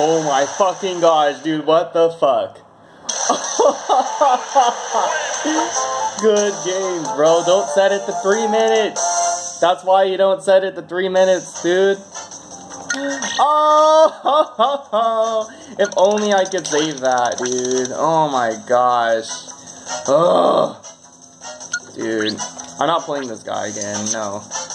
Oh my fucking gosh, dude, what the fuck? Good games, bro. Don't set it to 3 minutes. That's why you don't set it to 3 minutes, dude. Oh, if only I could save that, dude. Oh my gosh. Oh, dude, I'm not playing this guy again. No.